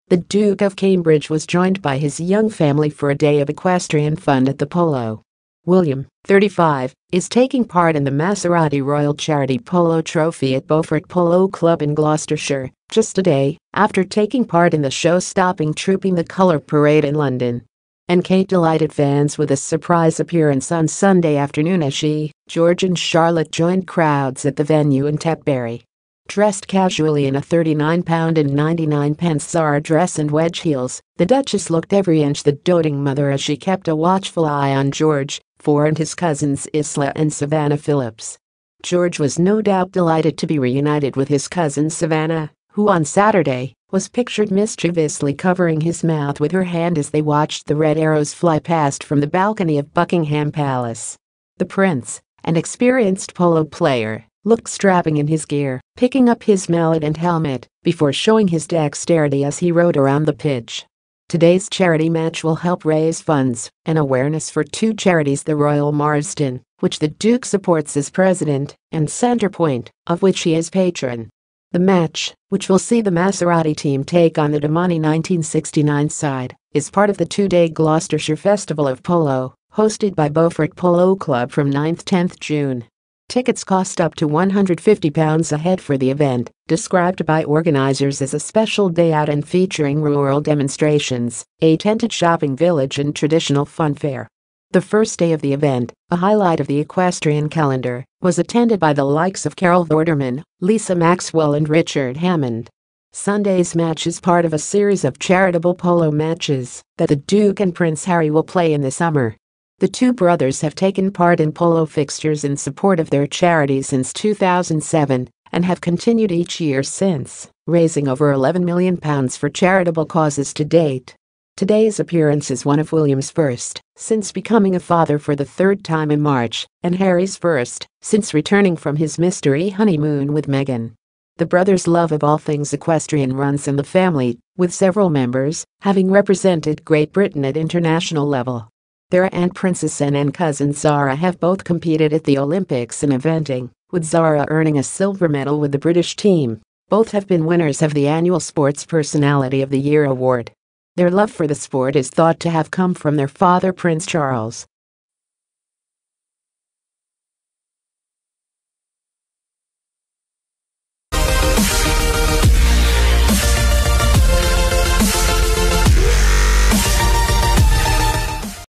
the Duke of Cambridge was joined by his young family for a day of equestrian fun at the polo. William, 35, is taking part in the Maserati Royal Charity Polo Trophy at Beaufort Polo Club in Gloucestershire, just a day after taking part in the show-stopping Trooping the Colour Parade in London. And Kate delighted fans with a surprise appearance on Sunday afternoon as she, George and Charlotte joined crowds at the venue in Tetbury. Dressed casually in a £39.99 Zara dress and wedge heels, the Duchess looked every inch the doting mother as she kept a watchful eye on George, 4, and his cousins Isla and Savannah Phillips. George was no doubt delighted to be reunited with his cousin Savannah, who on Saturday was pictured mischievously covering his mouth with her hand as they watched the red arrows fly past from the balcony of Buckingham Palace. The prince, an experienced polo player, looked strapping in his gear, picking up his mallet and helmet before showing his dexterity as he rode around the pitch. Today's charity match will help raise funds and awareness for two charities: the Royal Marsden, which the Duke supports as president, and Centrepoint, of which he is patron. The match, which will see the Maserati team take on the Domani 1969 side, is part of the two-day Gloucestershire Festival of Polo, hosted by Beaufort Polo Club from 9th–10th June. Tickets cost up to £150 a head for the event, described by organizers as a special day out and featuring rural demonstrations, a tented shopping village and traditional funfair. The first day of the event, a highlight of the equestrian calendar, was attended by the likes of Carol Vorderman, Lisa Maxwell and Richard Hammond. Sunday's match is part of a series of charitable polo matches that the Duke and Prince Harry will play in the summer. The two brothers have taken part in polo fixtures in support of their charity since 2007 and have continued each year since, raising over £11 million for charitable causes to date. Today's appearance is one of William's first since becoming a father for the third time in March, and Harry's first since returning from his mystery honeymoon with Meghan. The brothers' love of all things equestrian runs in the family, with several members having represented Great Britain at international level. Their aunt Princess Anne and cousin Zara have both competed at the Olympics in eventing, with Zara earning a silver medal with the British team. Both have been winners of the annual Sports Personality of the Year award. Their love for the sport is thought to have come from their father Prince Charles,